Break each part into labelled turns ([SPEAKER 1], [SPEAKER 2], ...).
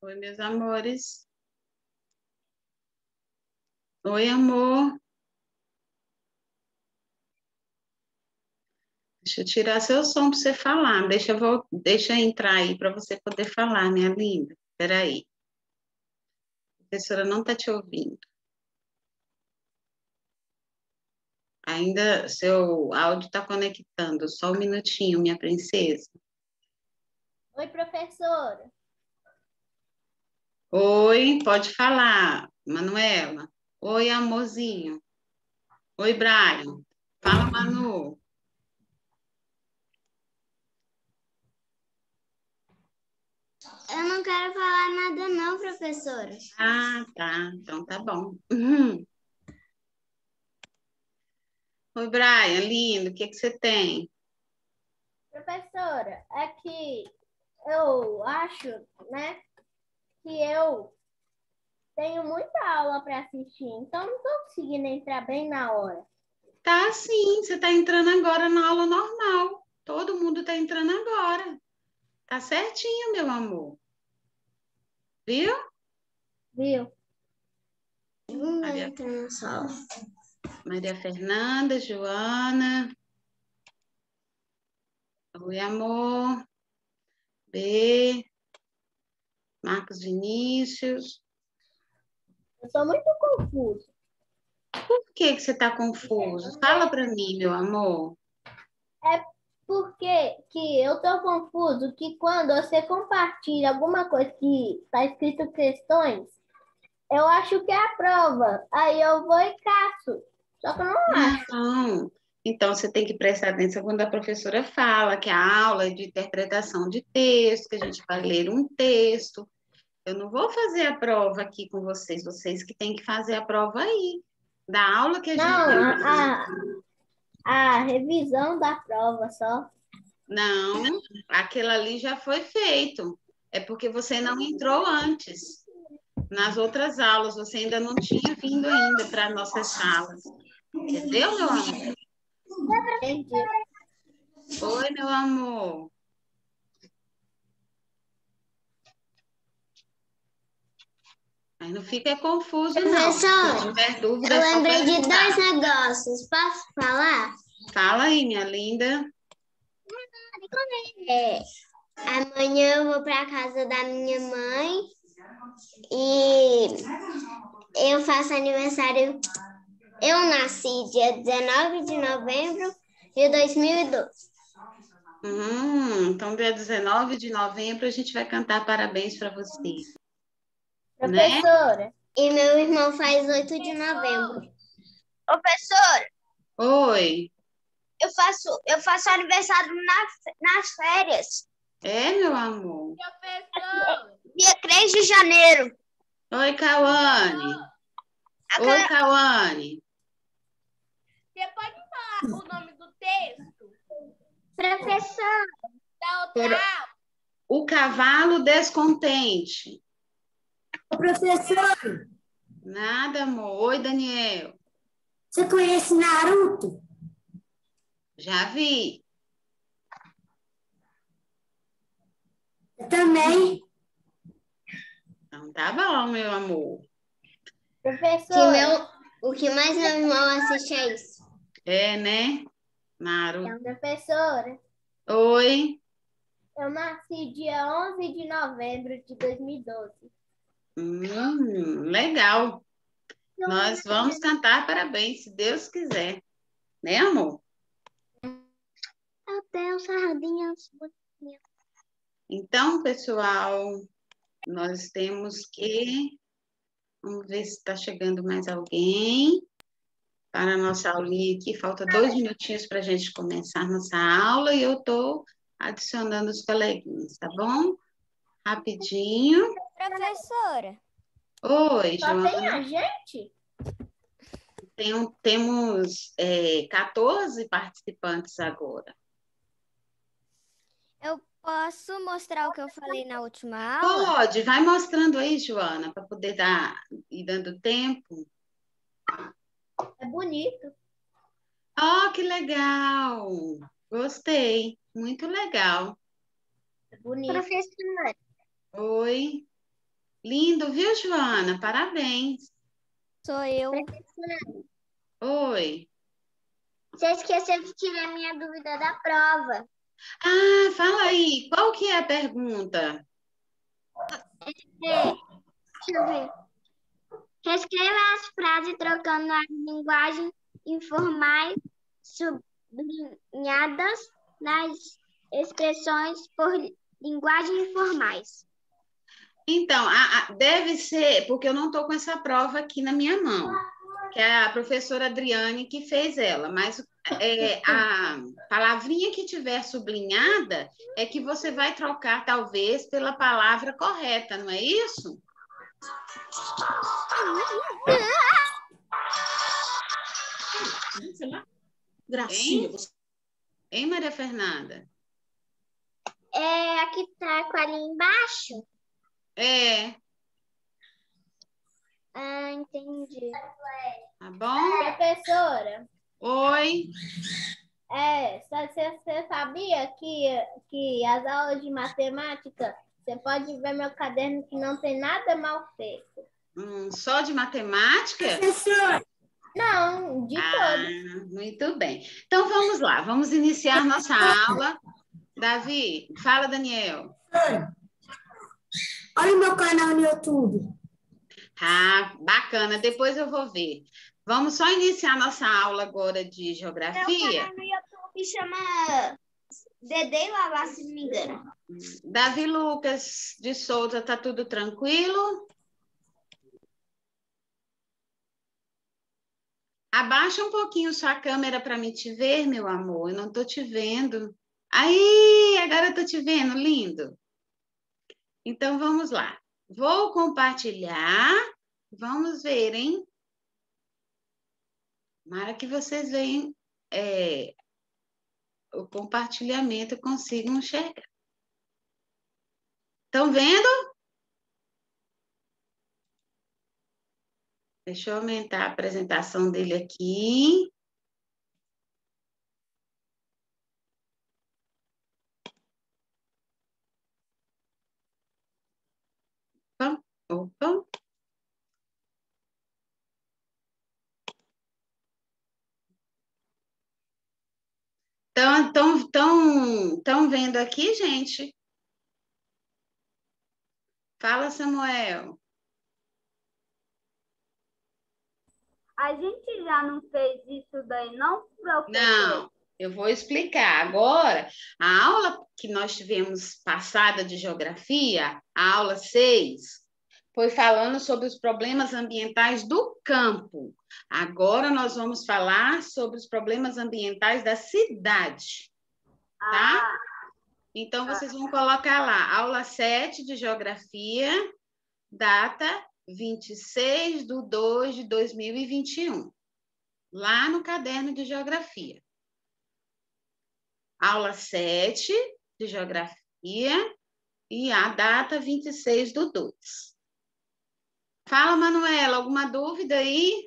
[SPEAKER 1] Oi, meus amores. Oi, amor. Deixa eu tirar seu som para você falar. Deixa eu entrar aí para você poder falar, minha linda. Espera aí. A professora não está te ouvindo. Ainda seu áudio está conectando. Só um minutinho, minha princesa.
[SPEAKER 2] Oi, professora.
[SPEAKER 1] Oi, pode falar, Manuela. Oi, amorzinho. Oi, Brian. Fala, Manu.
[SPEAKER 2] Eu não quero falar nada não, professora.
[SPEAKER 1] Ah, tá. Então tá bom. Oi, Brian, lindo. O que que você tem?
[SPEAKER 2] Professora, é que eu acho, né, que eu tenho muita aula para assistir, então não estou conseguindo entrar bem na hora.
[SPEAKER 1] Tá sim, você está entrando agora na aula normal. Todo mundo está entrando agora. Tá certinho, meu amor. Viu?
[SPEAKER 2] Viu?
[SPEAKER 1] Maria,
[SPEAKER 2] Entra na sala.
[SPEAKER 1] Maria Fernanda, Joana. Oi, amor. B. Marcos Vinícius.
[SPEAKER 2] Eu estou muito confuso.
[SPEAKER 1] Por que que você está confuso? Fala para mim, meu amor.
[SPEAKER 2] É porque que eu estou confuso que quando você compartilha alguma coisa que está escrito questões, eu acho que é a prova. Aí eu vou e caço. Só que eu não acho.
[SPEAKER 1] Não. Então, você tem que prestar atenção quando a professora fala que a aula é de interpretação de texto, que a gente vai ler um texto. Eu não vou fazer a prova aqui com vocês que têm que fazer a prova aí. Da aula que a gente.
[SPEAKER 2] Não, a revisão da prova só.
[SPEAKER 1] Não, aquilo ali já foi feito. É porque você não entrou antes. Nas outras aulas, você ainda não tinha vindo ainda para nossas salas. Entendeu, meu amor?
[SPEAKER 2] Entendi.
[SPEAKER 1] Oi, meu amor. Mas não fica confuso, não. Se
[SPEAKER 2] Professora,
[SPEAKER 1] tiver dúvida,
[SPEAKER 2] eu
[SPEAKER 1] é só
[SPEAKER 2] lembrei de dois
[SPEAKER 1] perguntar.
[SPEAKER 2] negócios. Posso falar?
[SPEAKER 1] Fala aí, minha linda.
[SPEAKER 2] É, amanhã eu vou para casa da minha mãe e eu faço aniversário. Eu nasci dia 19 de novembro de 2012.
[SPEAKER 1] Então, dia 19 de novembro, a gente vai cantar parabéns para você, né?
[SPEAKER 2] Professora. E meu irmão faz 8 de novembro. Professora,
[SPEAKER 1] Oi.
[SPEAKER 2] eu faço aniversário nas férias.
[SPEAKER 1] É, meu amor.
[SPEAKER 2] Dia 3 de janeiro.
[SPEAKER 1] Oi, Cauane. Oi, Cauane.
[SPEAKER 2] Você pode falar o nome do texto? Professor. Da outra aula.
[SPEAKER 1] O cavalo descontente.
[SPEAKER 3] Professor,
[SPEAKER 1] Nada, amor. Oi, Daniel.
[SPEAKER 3] você conhece Naruto?
[SPEAKER 1] Já vi.
[SPEAKER 3] Eu também.
[SPEAKER 1] Então, tá bom, meu amor.
[SPEAKER 2] Professor. O que mais meu irmão assiste é isso.
[SPEAKER 1] É, né? Maru.
[SPEAKER 2] Então, professora,
[SPEAKER 1] Oi.
[SPEAKER 2] eu nasci dia 11 de novembro de 2012.
[SPEAKER 1] Legal. Nós vamos cantar parabéns, se Deus quiser. Né, amor?
[SPEAKER 2] Eu tenho sardinhas bonitinhas.
[SPEAKER 1] Então, pessoal, nós temos que. Vamos ver se está chegando mais alguém para a nossa aulinha aqui. Falta 2 minutinhos para a gente começar a nossa aula e eu estou adicionando os coleguinhas, tá bom? Rapidinho.
[SPEAKER 4] Professora,
[SPEAKER 1] Oi,
[SPEAKER 2] Só tem
[SPEAKER 1] Joana.
[SPEAKER 2] a gente?
[SPEAKER 1] Temos 14 participantes agora.
[SPEAKER 4] eu posso mostrar o que eu falei na última aula?
[SPEAKER 1] Pode, vai mostrando aí, Joana, para poder ir dando tempo.
[SPEAKER 2] É bonito.
[SPEAKER 1] Oh, que legal! Gostei, muito legal.
[SPEAKER 2] É bonito. Professora,
[SPEAKER 1] Oi. Lindo, viu, Joana? Parabéns.
[SPEAKER 4] Sou eu.
[SPEAKER 1] Oi.
[SPEAKER 2] Você esqueceu de tirar minha dúvida da prova.
[SPEAKER 1] Ah, fala aí, qual que é a pergunta?
[SPEAKER 2] Deixa eu ver. Reescreva as frases trocando as linguagens informais sublinhadas nas expressões por linguagens informais.
[SPEAKER 1] Então, deve ser, porque eu não estou com essa prova aqui na minha mão, que é a professora Adriane que fez ela, mas a palavrinha que tiver sublinhada é que você vai trocar, talvez, pela palavra correta, não é isso?
[SPEAKER 3] Gracinha.
[SPEAKER 1] Hein, Maria Fernanda?
[SPEAKER 2] É a que tá com ali embaixo?
[SPEAKER 1] É,
[SPEAKER 2] Ah, entendi.
[SPEAKER 1] tá bom?
[SPEAKER 2] Professora,
[SPEAKER 1] Oi.
[SPEAKER 2] você sabia que as aulas de matemática, você pode ver meu caderno que não tem nada mal feito.
[SPEAKER 1] Só de matemática?
[SPEAKER 3] Professor,
[SPEAKER 2] Não, de todos.
[SPEAKER 1] Muito bem. Então, vamos lá, vamos iniciar nossa aula. Davi, fala, Daniel.
[SPEAKER 3] olha o meu canal no YouTube.
[SPEAKER 1] Ah, bacana, depois eu vou ver. Vamos só iniciar nossa aula agora de geografia.
[SPEAKER 2] No YouTube chama Dedê Lavá, se não me engano.
[SPEAKER 1] Davi Lucas de Souza, tá tudo tranquilo? Abaixa um pouquinho sua câmera para me te ver, meu amor. Eu não tô te vendo. Aí, agora eu tô te vendo, lindo. Então, vamos lá. Vou compartilhar. Vamos ver, hein? Tomara que vocês vejam o compartilhamento e consigam enxergar. Estão vendo? Deixa eu aumentar a apresentação dele aqui. Opa. Estão vendo aqui, gente? Fala, Samuel.
[SPEAKER 2] A gente já não fez isso daí, não, professor?
[SPEAKER 1] Não, eu vou explicar. Agora, a aula que nós tivemos passada de geografia, a aula 6, foi falando sobre os problemas ambientais do campo. Agora nós vamos falar sobre os problemas ambientais da cidade, tá? Então, vocês vão colocar lá, aula 7 de geografia, data 26/2/2021, lá no caderno de geografia. Aula 7 de geografia e a data 26/2. Fala, Manuela, alguma dúvida aí?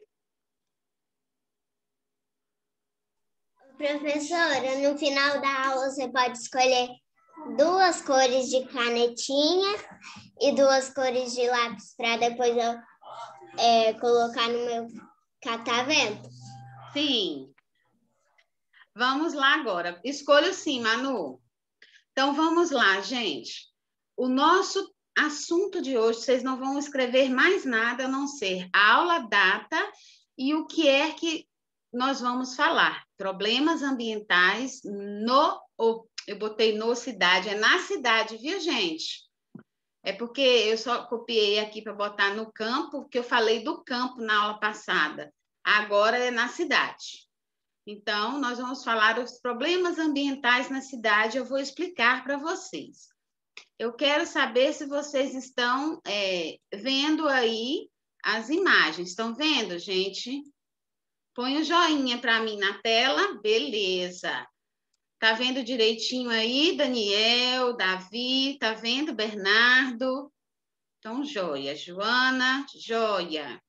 [SPEAKER 2] Professora, no final da aula você pode escolher 2 cores de canetinha e 2 cores de lápis para depois eu colocar no meu catavento.
[SPEAKER 1] Sim. Vamos lá agora. Escolho sim, Manu. Então, vamos lá, gente. O nosso assunto de hoje, vocês não vão escrever mais nada a não ser a aula, data e o que é que nós vamos falar. Problemas ambientais eu botei no cidade, é na cidade, viu, gente? É porque eu só copiei aqui para botar no campo, porque eu falei do campo na aula passada. Agora é na cidade. Então, nós vamos falar dos problemas ambientais na cidade, eu vou explicar para vocês. Eu quero saber se vocês estão vendo aí as imagens. Estão vendo, gente? Põe o joinha para mim na tela. Beleza. Tá vendo direitinho aí, Daniel, Davi? Tá vendo, Bernardo? Então, joia. Joana, joia.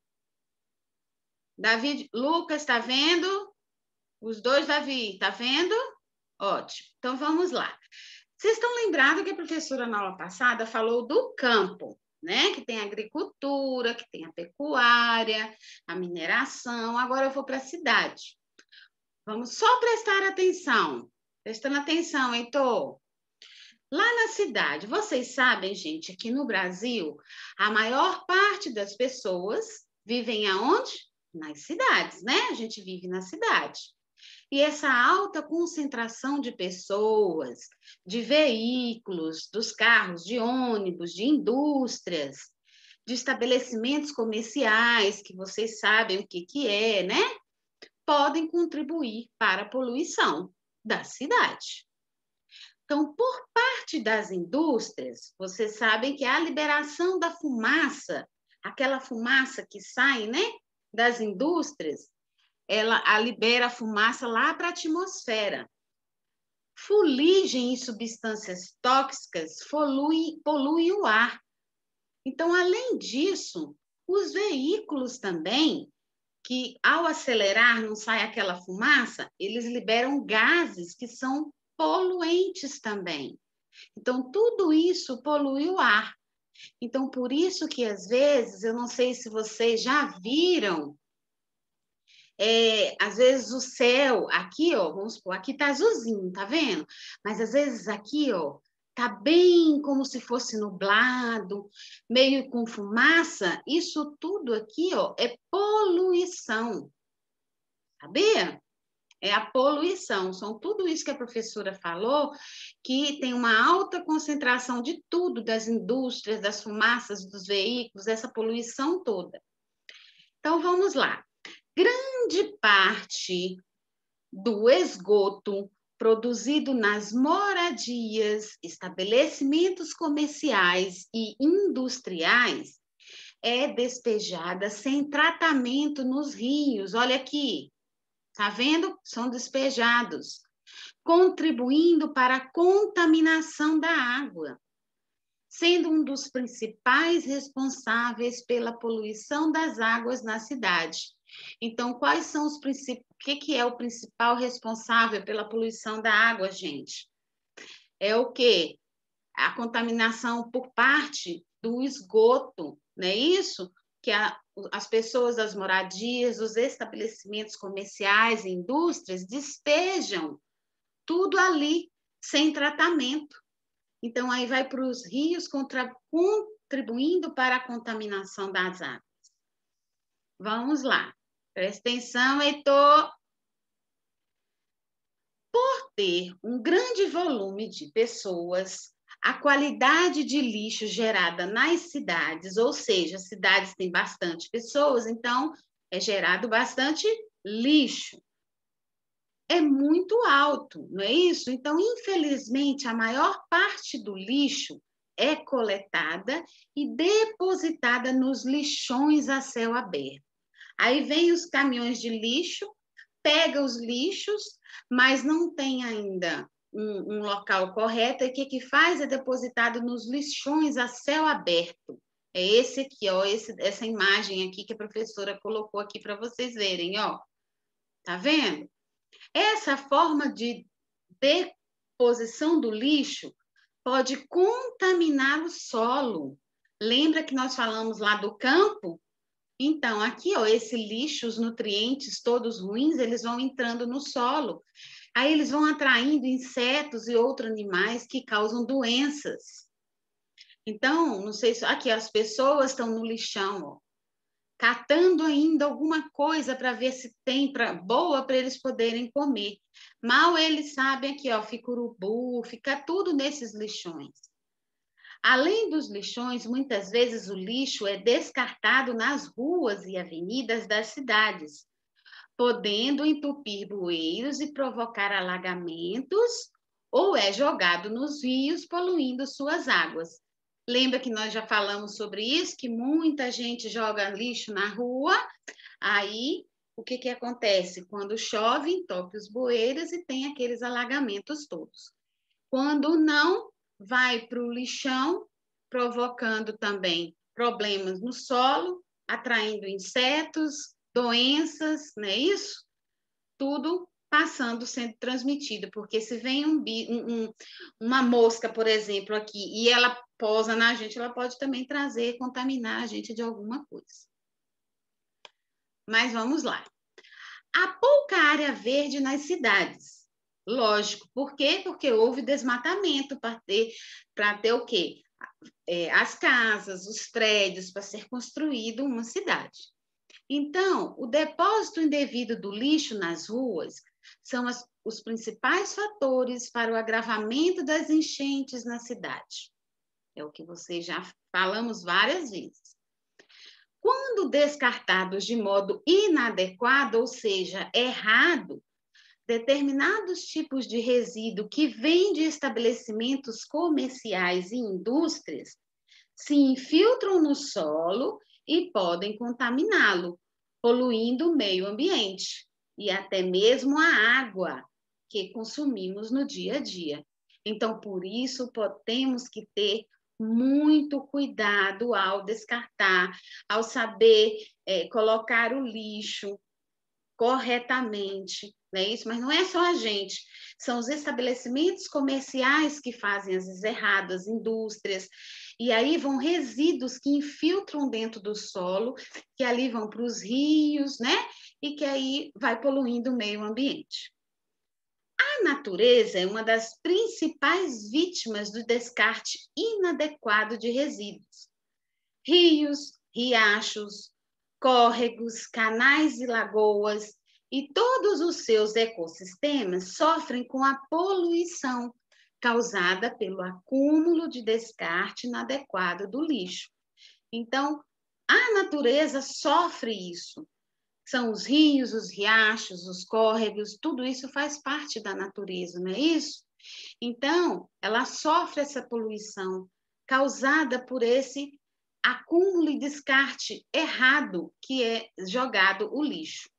[SPEAKER 1] Davi, Lucas, tá vendo? Os dois, Davi, tá vendo? Ótimo. Então, vamos lá. Vocês estão lembrados que a professora na aula passada falou do campo, né? Que tem a agricultura, que tem a pecuária, a mineração. Agora eu vou para a cidade. Vamos só prestar atenção. Prestando atenção, Heitor. Lá na cidade, vocês sabem, gente, que no Brasil, a maior parte das pessoas vivem aonde? Nas cidades, né? A gente vive na cidade. E essa alta concentração de pessoas, de veículos, dos carros, de ônibus, de indústrias, de estabelecimentos comerciais, que vocês sabem o que é, né? Podem contribuir para a poluição da cidade. Então, por parte das indústrias, vocês sabem que a liberação da fumaça, aquela fumaça que sai, né, das indústrias, ela libera a fumaça lá para a atmosfera. Fuligem e substâncias tóxicas poluem o ar. Então, além disso, os veículos também, que ao acelerar não sai aquela fumaça, eles liberam gases que são poluentes também. Então, tudo isso polui o ar. Então, por isso que, às vezes, eu não sei se vocês já viram, às vezes o céu, aqui, ó, vamos supor, aqui tá azulzinho, tá vendo? Mas, às vezes, aqui, ó, tá bem como se fosse nublado, meio com fumaça. Isso tudo aqui, ó, é poluição. Sabia? É a poluição, são tudo isso que a professora falou, que tem uma alta concentração de tudo, das indústrias, das fumaças, dos veículos, essa poluição toda. Então, vamos lá. Grande parte do esgoto produzido nas moradias, estabelecimentos comerciais e industriais é despejada sem tratamento nos rios. Olha aqui. Tá vendo? São despejados, contribuindo para a contaminação da água, sendo um dos principais responsáveis pela poluição das águas na cidade. Então, quais são os principais? O que é o principal responsável pela poluição da água, gente? É o quê? A contaminação por parte do esgoto, não é isso? Que as pessoas das moradias, os estabelecimentos comerciais e indústrias despejam tudo ali, sem tratamento. Então, aí vai para os rios, contribuindo para a contaminação das águas. Vamos lá. Presta atenção, Heitor. Por ter um grande volume de pessoas, a qualidade de lixo gerada nas cidades, ou seja, cidades têm bastante pessoas, então é gerado bastante lixo. É muito alto, não é isso? Então, infelizmente, a maior parte do lixo é coletada e depositada nos lixões a céu aberto. Aí vem os caminhões de lixo, pega os lixos, mas não tem ainda um local correto, e o que faz? É depositado nos lixões a céu aberto. É esse aqui, ó, essa imagem aqui que a professora colocou aqui para vocês verem, ó. Tá vendo? Essa forma de deposição do lixo pode contaminar o solo. Lembra que nós falamos lá do campo? Então, aqui, ó, esse lixo, os nutrientes todos ruins, eles vão entrando no solo. Aí eles vão atraindo insetos e outros animais que causam doenças. Então, não sei se... Aqui, as pessoas estão no lixão, ó, catando ainda alguma coisa para ver se tem boa para eles poderem comer. Mal eles sabem aqui, ó, fica urubu, fica tudo nesses lixões. Além dos lixões, muitas vezes o lixo é descartado nas ruas e avenidas das cidades, podendo entupir bueiros e provocar alagamentos, ou é jogado nos rios, poluindo suas águas. Lembra que nós já falamos sobre isso, que muita gente joga lixo na rua, aí o que acontece? Quando chove, entope os bueiros e tem aqueles alagamentos todos. Quando não, vai para o lixão, provocando também problemas no solo, atraindo insetos, doenças, não é isso? Tudo passando, sendo transmitido, porque se vem uma mosca, por exemplo, aqui, e ela posa na gente, ela pode também trazer, contaminar a gente de alguma coisa. Mas vamos lá. Há pouca área verde nas cidades. Lógico. Por quê? Porque houve desmatamento para ter o quê? As casas, os prédios, para ser construído uma cidade. Então, o depósito indevido do lixo nas ruas são os principais fatores para o agravamento das enchentes na cidade. É o que vocês já falamos várias vezes. Quando descartados de modo inadequado, ou seja, errado, determinados tipos de resíduo que vêm de estabelecimentos comerciais e indústrias se infiltram no solo e podem contaminá-lo, poluindo o meio ambiente e até mesmo a água que consumimos no dia a dia. Então, por isso, temos que ter muito cuidado ao descartar, ao saber colocar o lixo corretamente, não é isso? Mas não é só a gente, são os estabelecimentos comerciais que fazem as vezes errado, as indústrias, e aí vão resíduos que infiltram dentro do solo, que ali vão para os rios, né? E que aí vai poluindo o meio ambiente. A natureza é uma das principais vítimas do descarte inadequado de resíduos. Rios, riachos, córregos, canais e lagoas e todos os seus ecossistemas sofrem com a poluição causada pelo acúmulo de descarte inadequado do lixo. Então, a natureza sofre isso. São os rios, os riachos, os córregos, tudo isso faz parte da natureza, não é isso? Então, ela sofre essa poluição causada por esse acúmulo e descarte errado que é jogado o lixo.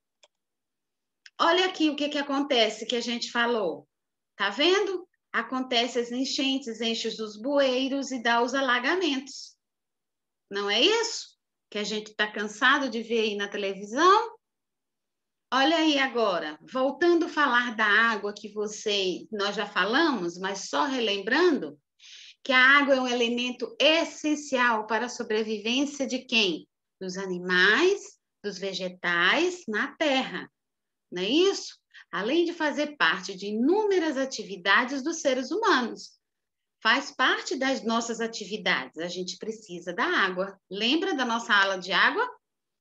[SPEAKER 1] Olha aqui o que acontece que a gente falou. Tá vendo? Acontece as enchentes, enche os bueiros e dá os alagamentos. Não é isso? Que a gente está cansado de ver aí na televisão? Olha aí agora, voltando a falar da água que nós já falamos, mas só relembrando que a água é um elemento essencial para a sobrevivência de quem? Dos animais, dos vegetais na terra, não é isso? Além de fazer parte de inúmeras atividades dos seres humanos. Faz parte das nossas atividades, a gente precisa da água. Lembra da nossa aula de água?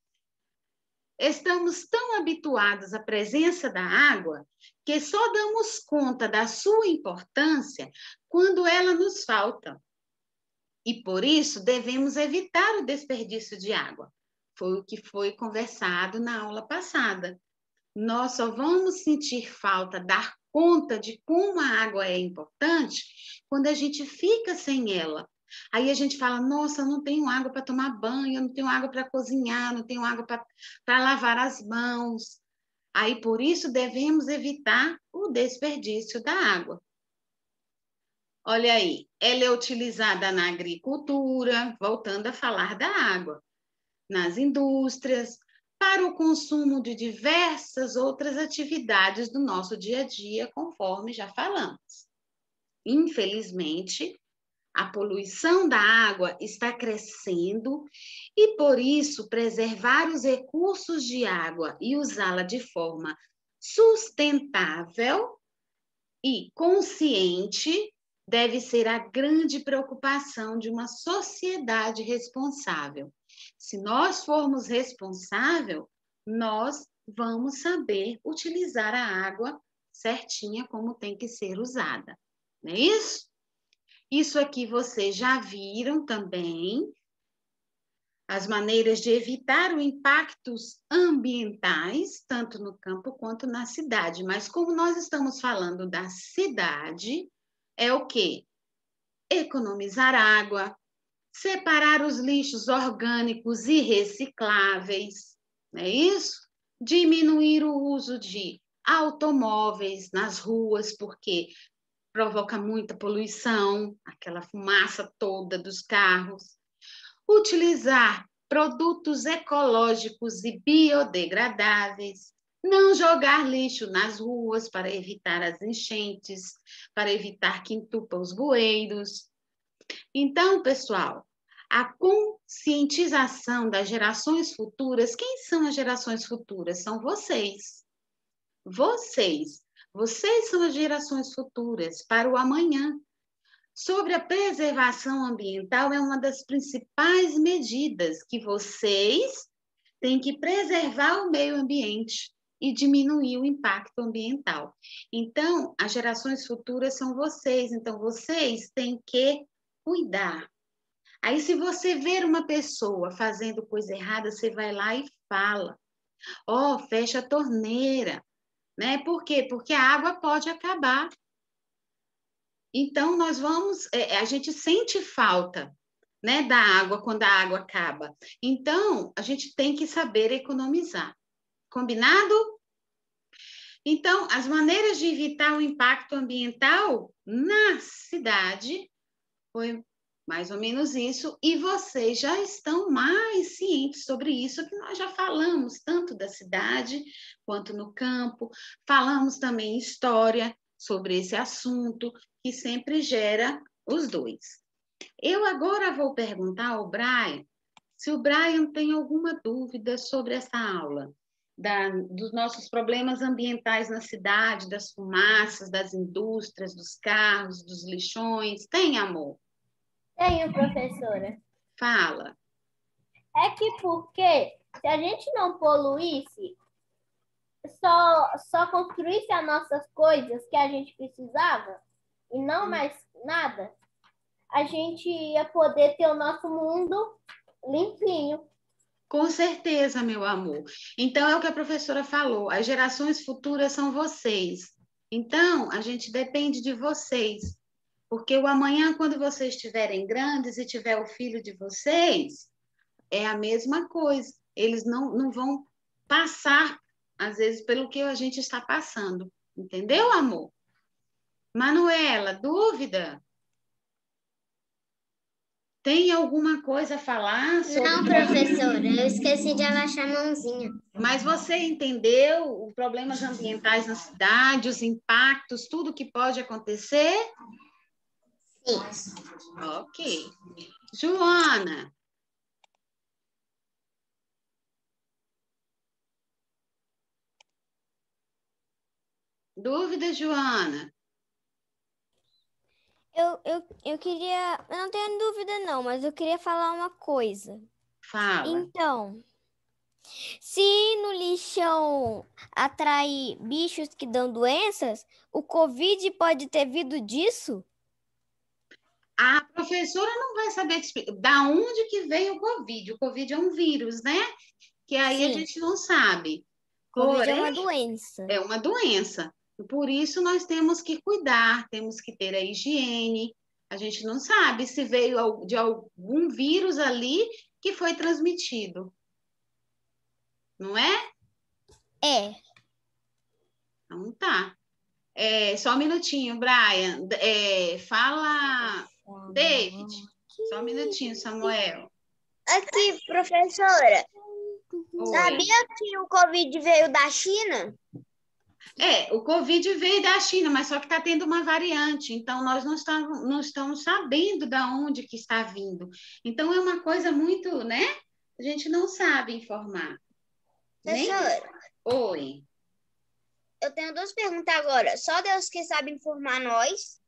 [SPEAKER 1] Estamos tão habituados à presença da água que só damos conta da sua importância quando ela nos falta. E por isso devemos evitar o desperdício de água. Foi o que foi conversado na aula passada. Nós só vamos sentir falta, dar conta de como a água é importante quando a gente fica sem ela. Aí a gente fala, nossa, eu não tenho água para tomar banho, eu não tenho água para cozinhar, não tenho água para lavar as mãos. Aí, por isso, devemos evitar o desperdício da água. Olha aí, ela é utilizada na agricultura, voltando a falar da água, nas indústrias, para o consumo de diversas outras atividades do nosso dia a dia, conforme já falamos. Infelizmente, a poluição da água está crescendo e, por isso, preservar os recursos de água e usá-la de forma sustentável e consciente deve ser a grande preocupação de uma sociedade responsável. Se nós formos responsáveis, nós vamos saber utilizar a água certinha como tem que ser usada. Não é isso? Isso aqui vocês já viram também, as maneiras de evitar os impactos ambientais, tanto no campo quanto na cidade. Mas como nós estamos falando da cidade, é o quê? Economizar água, separar os lixos orgânicos e recicláveis, não é isso? Diminuir o uso de automóveis nas ruas, porque provoca muita poluição, aquela fumaça toda dos carros. Utilizar produtos ecológicos e biodegradáveis. Não jogar lixo nas ruas para evitar as enchentes, para evitar que entupa os bueiros. Então, pessoal, a conscientização das gerações futuras, quem são as gerações futuras? São vocês. Vocês. Vocês são as gerações futuras para o amanhã. Sobre a preservação ambiental, é uma das principais medidas que vocês têm que preservar o meio ambiente e diminuir o impacto ambiental. Então, as gerações futuras são vocês, então vocês têm que cuidar. Aí, se você ver uma pessoa fazendo coisa errada, você vai lá e fala. Ó, fecha a torneira, né? Por quê? Porque a água pode acabar. Então, nós vamos, a gente sente falta, né, da água quando a água acaba. Então, a gente tem que saber economizar. Combinado? Então, as maneiras de evitar o impacto ambiental na cidade foi mais ou menos isso, e vocês já estão mais cientes sobre isso, que nós já falamos tanto da cidade quanto no campo, falamos também história sobre esse assunto, que sempre gera os dois. Eu agora vou perguntar ao Brian se o Brian tem alguma dúvida sobre essa aula, dos nossos problemas ambientais na cidade, das fumaças, das indústrias, dos carros, dos lixões. Tem, amor?
[SPEAKER 2] Tenho, professora.
[SPEAKER 1] Fala.
[SPEAKER 2] É que porque se a gente não poluísse, só construísse as nossas coisas que a gente precisava e não mais nada, a gente ia poder ter o nosso mundo limpinho.
[SPEAKER 1] Com certeza, meu amor. Então, é o que a professora falou, as gerações futuras são vocês. Então, a gente depende de vocês. Porque o amanhã, quando vocês estiverem grandes e tiver o filho de vocês, é a mesma coisa. Eles não vão passar, às vezes, pelo que a gente está passando. Entendeu, amor? Manuela, dúvida? Tem alguma coisa a falar sobre...
[SPEAKER 3] Não, professora, eu esqueci de abaixar a mãozinha.
[SPEAKER 1] Mas você entendeu os problemas ambientais na cidade, os impactos, tudo que pode acontecer?
[SPEAKER 3] Sim.
[SPEAKER 1] Ok. Joana. Dúvida, Joana?
[SPEAKER 4] Eu queria. Eu não tenho dúvida, não, mas eu queria falar uma coisa.
[SPEAKER 1] Fala.
[SPEAKER 4] Então, se no lixão atrair bichos que dão doenças, o Covid pode ter vindo disso?
[SPEAKER 1] A professora não vai saber te explicar da onde que veio o Covid. O Covid é um vírus, né? Que aí a
[SPEAKER 4] Sim.
[SPEAKER 1] gente não sabe.
[SPEAKER 4] Covid é uma
[SPEAKER 1] Porém,
[SPEAKER 4] doença.
[SPEAKER 1] é uma doença. Por isso, nós temos que cuidar, temos que ter a higiene. A gente não sabe se veio de algum vírus ali que foi transmitido. Não é?
[SPEAKER 4] É.
[SPEAKER 1] Então tá. Só um minutinho, Brian. Fala, David. Só um minutinho, Samuel.
[SPEAKER 3] Aqui, professora,
[SPEAKER 1] Oi.
[SPEAKER 3] sabia que o Covid veio da China?
[SPEAKER 1] O Covid veio da China, mas só que está tendo uma variante, então nós não estamos sabendo de onde que está vindo. Então é uma coisa muito, né? A gente não sabe informar.
[SPEAKER 3] Professora,
[SPEAKER 1] Oi.
[SPEAKER 3] eu tenho duas perguntas agora. Só Deus que sabe informar nós.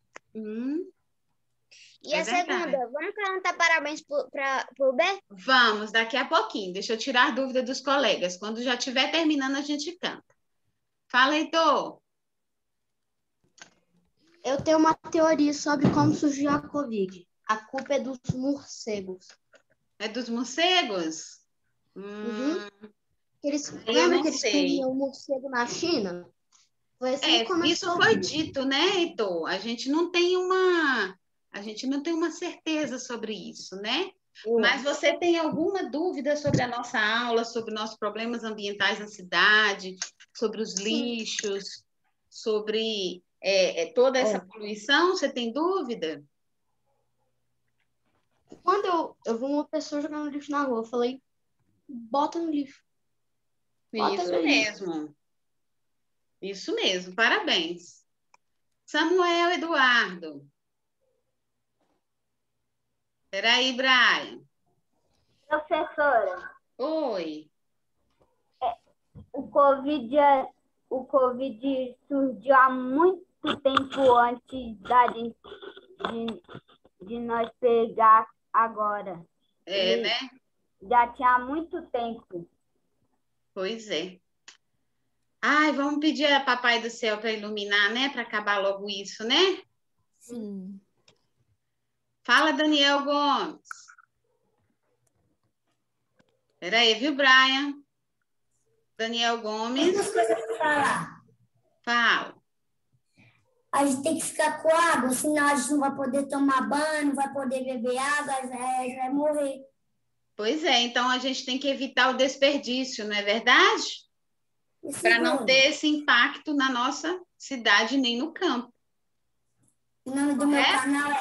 [SPEAKER 3] E
[SPEAKER 1] É
[SPEAKER 3] a segunda,
[SPEAKER 1] verdade.
[SPEAKER 3] vamos cantar parabéns pro B?
[SPEAKER 1] Vamos, daqui a pouquinho. Deixa eu tirar a dúvida dos colegas. Quando já estiver terminando, a gente canta. Fala, Heitor.
[SPEAKER 5] Eu tenho uma teoria sobre como surgiu a Covid. A culpa é dos morcegos.
[SPEAKER 1] É dos morcegos?
[SPEAKER 5] Lembra que eles comiam morcego na China? Foi assim que começou.
[SPEAKER 1] Isso foi dito, né, Heitor? A gente não tem uma certeza sobre isso, né? Mas você tem alguma dúvida sobre a nossa aula, sobre nossos problemas ambientais na cidade, sobre os lixos, sobre toda essa poluição? Você tem dúvida?
[SPEAKER 5] Quando eu vi uma pessoa jogando lixo na rua, eu falei, bota no lixo.
[SPEAKER 1] Isso mesmo, parabéns. Samuel Eduardo. Peraí, Brian.
[SPEAKER 2] Professora,
[SPEAKER 1] Oi.
[SPEAKER 2] o Covid, o Covid surgiu há muito tempo antes de nós pegar agora.
[SPEAKER 1] É,
[SPEAKER 2] Ele
[SPEAKER 1] né?
[SPEAKER 2] já tinha há muito tempo.
[SPEAKER 1] Pois é. Ai, vamos pedir a Papai do Céu para iluminar, né? Para acabar logo isso, né?
[SPEAKER 4] Sim.
[SPEAKER 1] Fala, Daniel Gomes. Peraí, viu, Brian? Daniel Gomes, fala.
[SPEAKER 6] A gente tem que ficar com água, senão a gente não vai poder tomar banho, não vai poder beber água, a gente vai morrer.
[SPEAKER 1] Pois é, então a gente tem que evitar o desperdício, não é verdade?
[SPEAKER 6] E
[SPEAKER 1] Para não
[SPEAKER 6] segundo,
[SPEAKER 1] ter esse impacto na nossa cidade nem no campo.
[SPEAKER 6] o nome do meu
[SPEAKER 1] Correto?
[SPEAKER 6] canal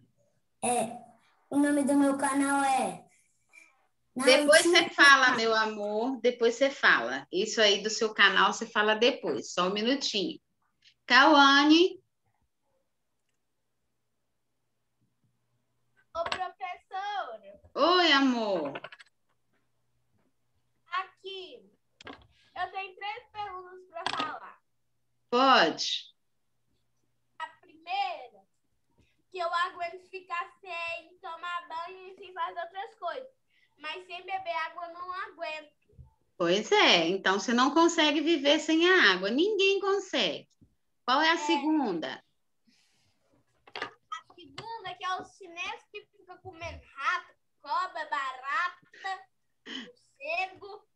[SPEAKER 6] o nome do meu canal é
[SPEAKER 1] Depois
[SPEAKER 6] Narutinho.
[SPEAKER 1] você fala, meu amor, depois você fala. Isso aí do seu canal você fala depois, só um minutinho. Cauane,
[SPEAKER 2] Ô, professora,
[SPEAKER 1] oi, amor.
[SPEAKER 2] aqui, eu tenho 3 perguntas para falar.
[SPEAKER 1] Pode?
[SPEAKER 2] A primeira, que eu aguento ficar sem tomar banho e sem fazer outras coisas. Mas sem beber água eu não aguento.
[SPEAKER 1] Pois é, então você não consegue viver sem a água. Ninguém consegue. Qual é a segunda?
[SPEAKER 2] A segunda, que é os chineses que ficam comendo rato, cobra, barata, morcego.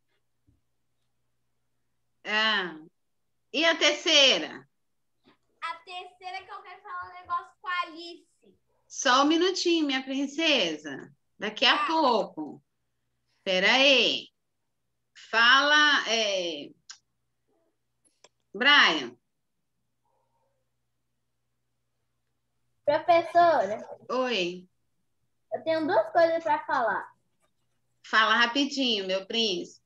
[SPEAKER 1] Ah, e a terceira?
[SPEAKER 2] A terceira, que eu quero falar um negócio com a Alice.
[SPEAKER 1] Só um minutinho, minha princesa. Daqui a pouco. Espera aí. Fala, Brian.
[SPEAKER 2] Professora,
[SPEAKER 1] Oi.
[SPEAKER 2] eu tenho 2 coisas para falar.
[SPEAKER 1] Fala rapidinho, meu príncipe.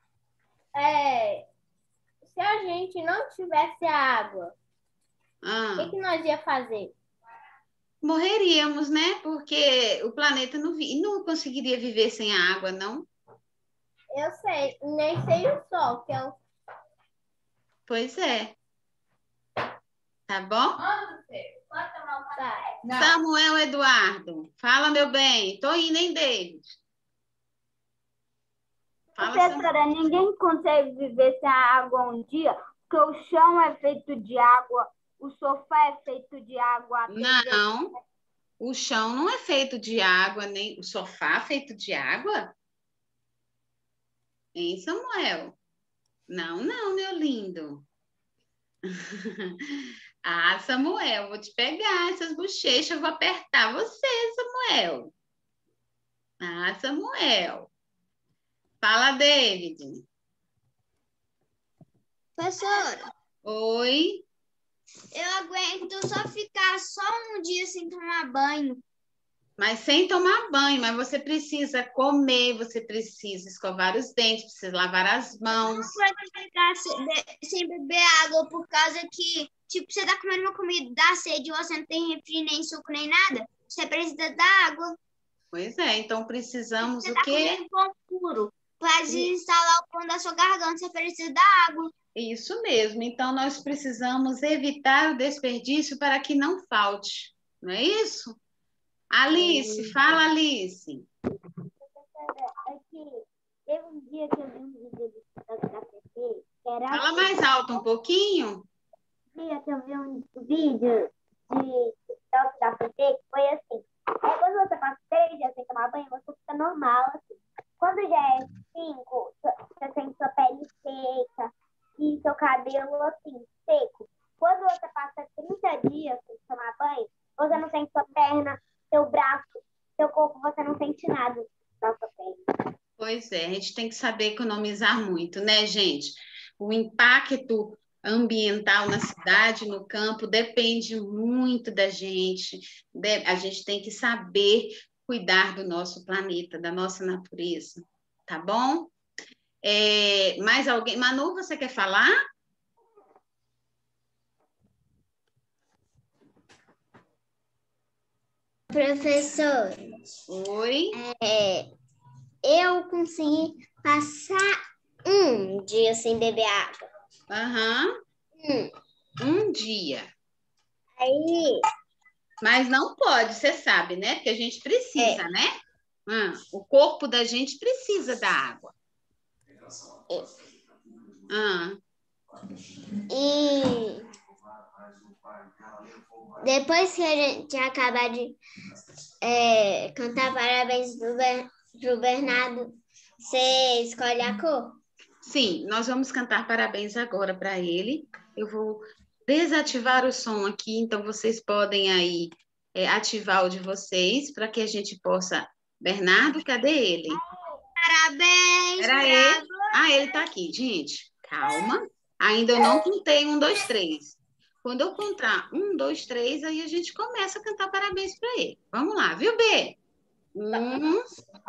[SPEAKER 2] Se a gente não tivesse água, o
[SPEAKER 1] Ah,
[SPEAKER 2] que nós ia fazer?
[SPEAKER 1] morreríamos, né? Porque o planeta não conseguiria viver sem a água, não?
[SPEAKER 2] Eu sei, nem sei o sol, que é o...
[SPEAKER 1] Pois é. Tá bom?
[SPEAKER 2] Tá.
[SPEAKER 1] Samuel Eduardo. Fala, meu bem. Tô indo, hein, David? Fala, Samuel.
[SPEAKER 2] Professora, ninguém consegue viver sem a água um dia, porque o chão é feito de água, o sofá é feito de água, a TV...
[SPEAKER 1] Não, o chão não é feito de água, nem o sofá é feito de água? Hein, Samuel? Não, não, meu lindo. Ah, Samuel, vou te pegar essas bochechas, vou apertar você, Samuel. Ah, Samuel. Fala, David.
[SPEAKER 3] Professora,
[SPEAKER 1] Oi.
[SPEAKER 3] eu aguento só ficar só um dia sem tomar banho.
[SPEAKER 1] Mas sem tomar banho, mas você precisa comer, você precisa escovar os dentes, precisa lavar as mãos.
[SPEAKER 3] Não pode ficar sem beber água por causa que, tipo, você tá comendo uma comida, dá sede, você não tem refri, nem suco, nem nada. Você precisa da água.
[SPEAKER 1] Pois é, então precisamos
[SPEAKER 3] Você
[SPEAKER 1] o
[SPEAKER 3] tá
[SPEAKER 1] quê?
[SPEAKER 3] comendo pão puro. Para desinstalar o pão da sua garganta, você precisa da água.
[SPEAKER 1] Isso mesmo. Então nós precisamos evitar o desperdício para que não falte. Não é isso? Alice, fala, Alice.
[SPEAKER 2] Aqui, teve um dia que eu vi um vídeo do TikTok da PT, que era
[SPEAKER 1] Fala mais alto um pouquinho.
[SPEAKER 2] dia que eu vi um vídeo de TikTok da PT, que foi assim. Quando você passa 3 dias sem tomar banho, você fica normal, assim. Quando já é 5, você sente sua pele seca e seu cabelo, assim, seco. Quando você passa 30 dias sem tomar banho, você não sente sua perna, seu braço, seu corpo, você não sente nada na sua pele.
[SPEAKER 1] Pois é, a gente tem que saber economizar muito, né, gente? O impacto ambiental na cidade, no campo, depende muito da gente. A gente tem que saber cuidar do nosso planeta, da nossa natureza, tá bom? Mais alguém? Manu, você quer falar?
[SPEAKER 3] Professor,
[SPEAKER 1] Oi?
[SPEAKER 3] eu consegui passar um dia sem beber água.
[SPEAKER 1] Aham. Um dia.
[SPEAKER 3] Aí,
[SPEAKER 1] Mas não pode, você sabe, né? Porque a gente precisa, né? O corpo da gente precisa da água.
[SPEAKER 3] e depois que a gente acabar de cantar parabéns pro Bernardo, você escolhe a cor?
[SPEAKER 1] Sim, nós vamos cantar parabéns agora para ele. Eu vou desativar o som aqui, então vocês podem aí ativar o de vocês para que a gente possa. Bernardo, cadê ele?
[SPEAKER 3] Parabéns
[SPEAKER 1] Era ele. Ele está aqui, gente. Calma. Ainda eu não contei 1, 2, 3. Quando eu contar 1, 2, 3, aí a gente começa a cantar parabéns para ele. Vamos lá, viu, B? 1,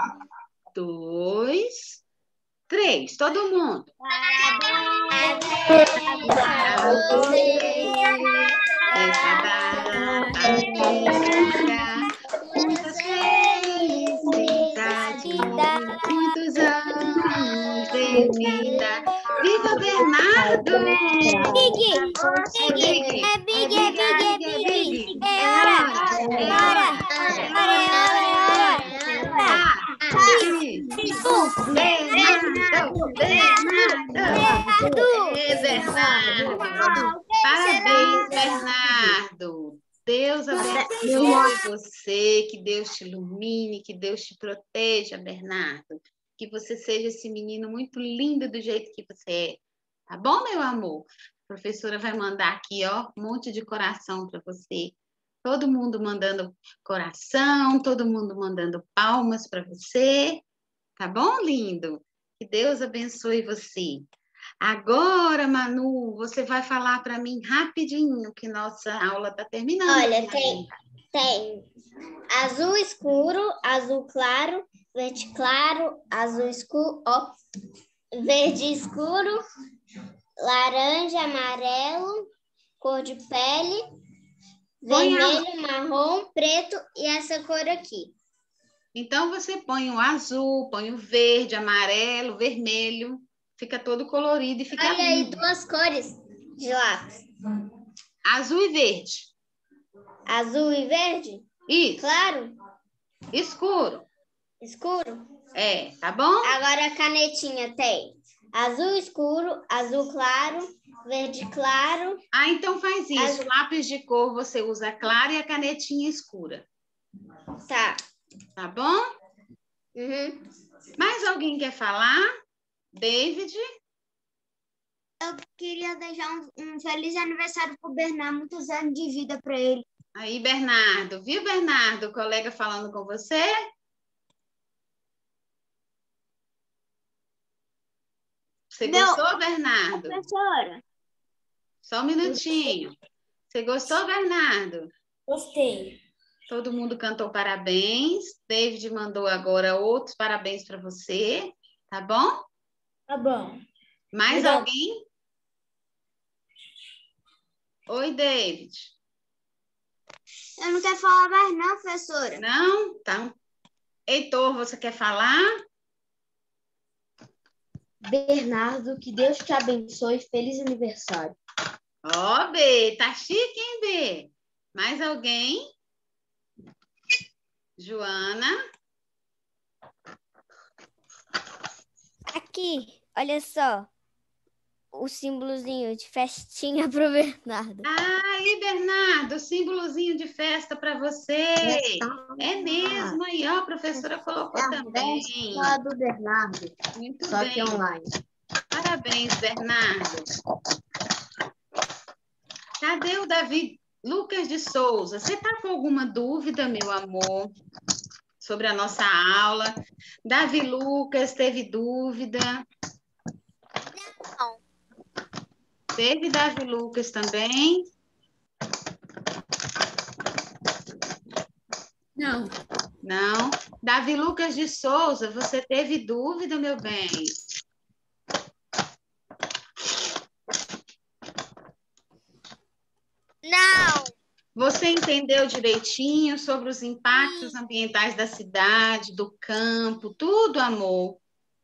[SPEAKER 1] 2, 3. Todo mundo.
[SPEAKER 3] Parabéns
[SPEAKER 1] Para
[SPEAKER 3] pra
[SPEAKER 1] você,
[SPEAKER 3] você.
[SPEAKER 1] nessa data linda, muitas felicidades, muitos anos de vida. Viva Bernardo!
[SPEAKER 4] Big!
[SPEAKER 1] Big!
[SPEAKER 4] É Big, é Big, é Big! É
[SPEAKER 1] hora! Bernardo! Parabéns, Bernardo! Deus abençoe você, que Deus te ilumine, que Deus te proteja, Bernardo. Que você seja esse menino muito lindo do jeito que você é. Tá bom, meu amor? A professora vai mandar aqui, ó, um monte de coração para você. Todo mundo mandando coração, todo mundo mandando palmas para você. Tá bom, lindo? Que Deus abençoe você. Agora, Manu, você vai falar para mim rapidinho que nossa aula está terminando.
[SPEAKER 3] Olha, tem azul escuro, azul claro, verde claro, azul escuro, verde escuro, laranja, amarelo, cor de pele, vermelho, marrom, preto e essa cor aqui.
[SPEAKER 1] Então, você põe o azul, põe o verde, amarelo, vermelho, fica todo colorido e fica
[SPEAKER 3] Olha aí
[SPEAKER 1] lindo.
[SPEAKER 3] 2 cores de lápis.
[SPEAKER 1] Azul e verde.
[SPEAKER 3] Azul e verde?
[SPEAKER 1] Isso.
[SPEAKER 3] Claro?
[SPEAKER 1] Escuro.
[SPEAKER 3] Escuro?
[SPEAKER 1] Tá bom?
[SPEAKER 3] Agora a canetinha tem azul escuro, azul claro, verde claro.
[SPEAKER 1] Então faz isso. Lápis de cor você usa claro e a canetinha escura.
[SPEAKER 3] Tá.
[SPEAKER 1] Tá bom?
[SPEAKER 3] Uhum.
[SPEAKER 1] Mais alguém quer falar? David?
[SPEAKER 3] Eu queria desejar um feliz aniversário pro Bernardo, muitos anos de vida para ele.
[SPEAKER 1] Aí, Bernardo. Viu, Bernardo? O colega falando com você? Você gostou, Bernardo?
[SPEAKER 3] Professora.
[SPEAKER 1] Só um minutinho. Você gostou, Bernardo?
[SPEAKER 6] Gostei.
[SPEAKER 1] Todo mundo cantou parabéns. David mandou agora outros parabéns para você. Tá bom?
[SPEAKER 6] Tá bom.
[SPEAKER 1] Mais
[SPEAKER 6] Obrigada.
[SPEAKER 1] alguém? Oi, David.
[SPEAKER 3] Eu não quero falar mais não, professora.
[SPEAKER 1] Não? Tá. Heitor, você quer falar?
[SPEAKER 5] Bernardo, que Deus te abençoe. Feliz aniversário.
[SPEAKER 1] Ó, B, tá chique, hein, B? Mais alguém? Joana?
[SPEAKER 4] Aqui, olha só. O símbolozinho de festinha pro Bernardo.
[SPEAKER 1] Aí, Bernardo, símbolozinho de festa para você. É mesmo, aí, ó, a professora colocou também.
[SPEAKER 5] Só do Bernardo.
[SPEAKER 1] Muito
[SPEAKER 5] Só
[SPEAKER 1] bem.
[SPEAKER 5] que online.
[SPEAKER 1] Parabéns, Bernardo. Cadê o Davi Lucas de Souza? Você está com alguma dúvida, meu amor, sobre a nossa aula? Davi Lucas, teve dúvida?
[SPEAKER 4] Não.
[SPEAKER 1] Teve Davi Lucas também?
[SPEAKER 5] Não.
[SPEAKER 1] Não. Davi Lucas de Souza, você teve dúvida, meu bem?
[SPEAKER 4] Não.
[SPEAKER 1] Você entendeu direitinho sobre os impactos ambientais da cidade, do campo, tudo, amor?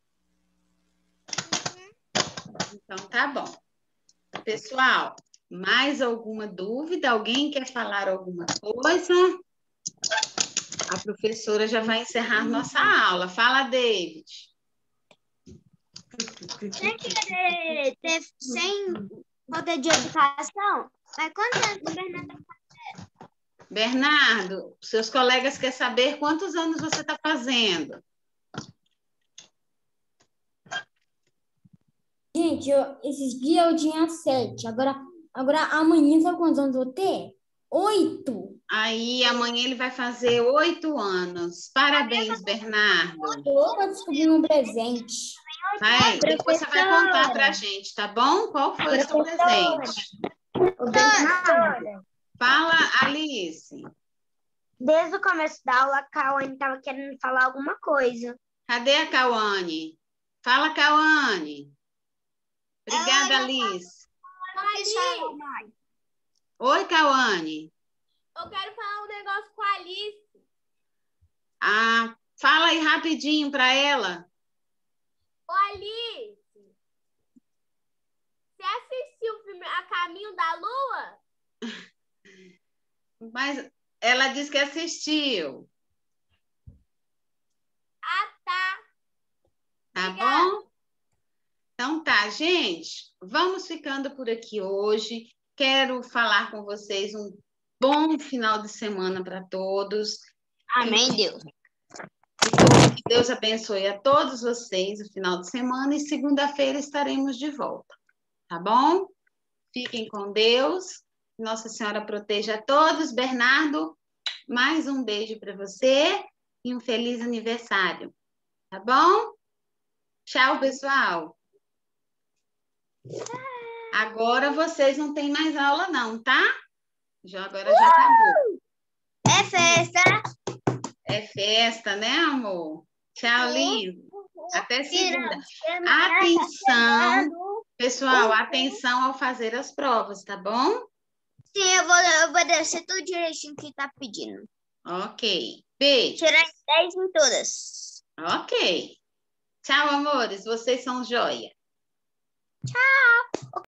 [SPEAKER 1] Então, tá bom. Pessoal, mais alguma dúvida? Alguém quer falar alguma coisa? A professora já vai encerrar nossa aula. Fala, David.
[SPEAKER 3] Sem falta de educação, mas quantos anos o Bernardo tá?
[SPEAKER 1] Bernardo, seus colegas querem saber quantos anos você está fazendo.
[SPEAKER 6] Gente, esses dias eu tinha 7. Agora amanhã, sabe quantos anos eu vou ter? 8.
[SPEAKER 1] Aí, amanhã ele vai fazer 8 anos. Parabéns, Bernardo.
[SPEAKER 6] Opa, descobri um presente.
[SPEAKER 1] Depois você vai contar para a gente, tá bom? Qual foi o seu presente? Fala, Alice.
[SPEAKER 3] Desde o começo da aula, a Cauane estava querendo falar alguma coisa.
[SPEAKER 1] Cadê a Cauane? Fala, Cauane. Obrigada, Alice. Oi, Cauane.
[SPEAKER 2] Eu quero falar um negócio com a Alice.
[SPEAKER 1] Ah, fala aí rapidinho para ela.
[SPEAKER 2] Ô, Alice, você assistiu o filme A Caminho da Lua?
[SPEAKER 1] Mas ela disse que assistiu.
[SPEAKER 2] Ah, tá.
[SPEAKER 1] Tá bom? Então tá, gente. Vamos ficando por aqui hoje. Quero falar com vocês um bom final de semana para todos.
[SPEAKER 3] Amém, Deus.
[SPEAKER 1] Que Deus abençoe a todos vocês no final de semana e segunda-feira estaremos de volta. Tá bom? Fiquem com Deus. Nossa Senhora proteja a todos. Bernardo, mais um beijo para você e um feliz aniversário. Tá bom? Tchau, pessoal. Agora vocês não têm mais aula não, tá? Agora já acabou.
[SPEAKER 3] É festa.
[SPEAKER 1] É festa, né, amor? Tchau, lindo. Até segunda. Atenção, pessoal, atenção ao fazer as provas, tá bom?
[SPEAKER 3] Sim, eu vou descer tudo direitinho que tá pedindo.
[SPEAKER 1] Ok. Beijo.
[SPEAKER 3] Tirar 10 em todas.
[SPEAKER 1] Ok. Tchau, amores. Vocês são joia.
[SPEAKER 3] Tchau.